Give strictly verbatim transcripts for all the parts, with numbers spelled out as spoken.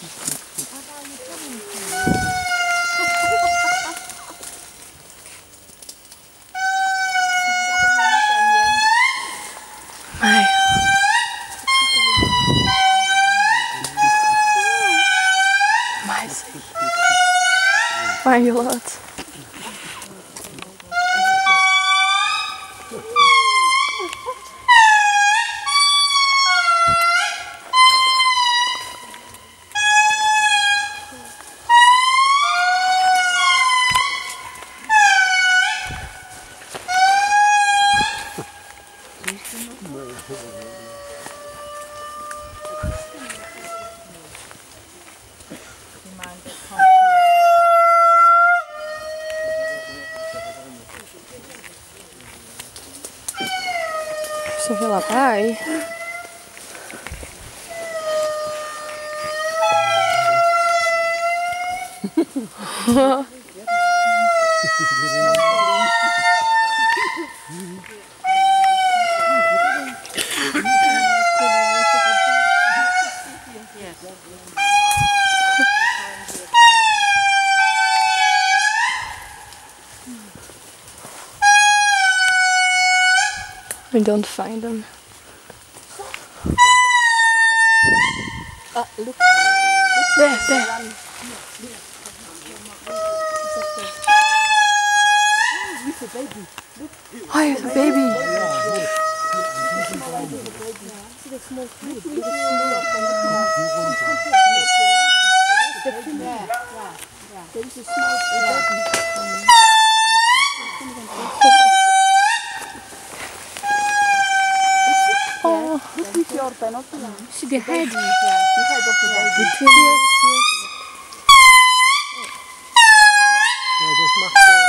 Ai. Mais. Marjolein. Você vê lá, pai? We don't find them. Uh, look. There, there. With the baby. Look. Oh, here's a baby. See the small kid. Yeah, yeah. There is a small baby. Oh, Look with your binocular. See the head? Yeah, the head of the baby. yes, yes. Ja, das macht er.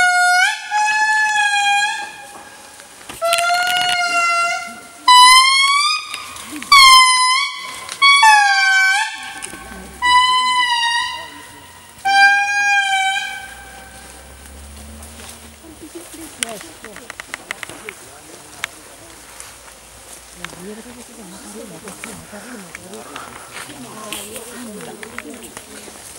Yes, yes.